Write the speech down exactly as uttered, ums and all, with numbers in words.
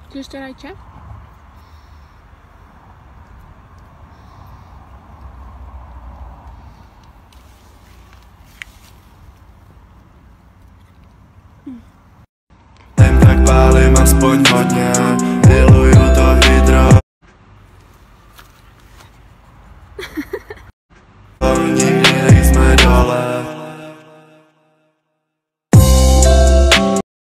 Chceš ještě rajče? Jen tak pálím aspoň hodně, miluju to hydro.